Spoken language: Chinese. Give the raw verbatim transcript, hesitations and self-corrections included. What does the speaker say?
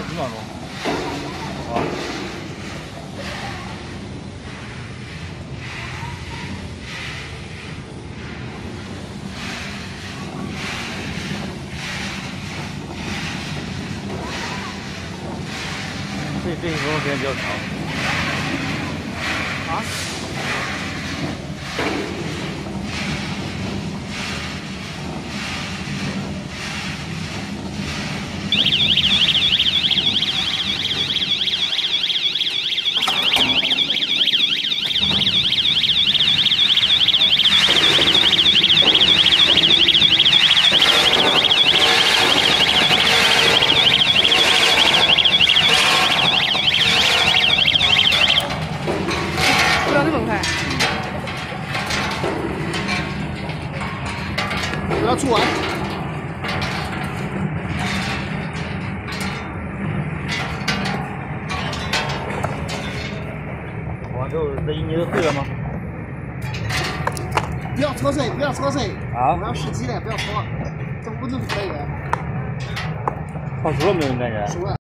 十秒钟。啊。这这一分钟时间比较长。啊？ 不要那么快， 不要出完。 完之后，这一捏都碎了吗？ 不要搓碎，不要搓碎。 啊？ 我要试机的，不要搓。这屋子可以的。 放熟了没有？你感觉？ 熟了。